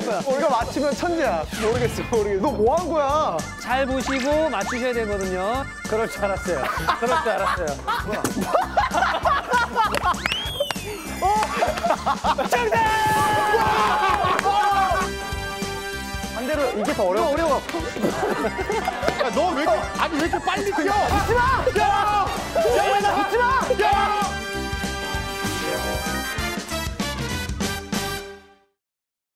거야. 이거 맞히면 천재야. 모르겠어. 너 뭐 한 거야? 잘 보시고 맞추셔야 되거든요. 그럴 줄 알았어요. 그럴 줄 알았어요. 정답! 반대로 이게 더 어려워. 어려워. 야, 너 왜 이렇게, 아니, 왜 이렇게 빨리 뛰어? 하지 마!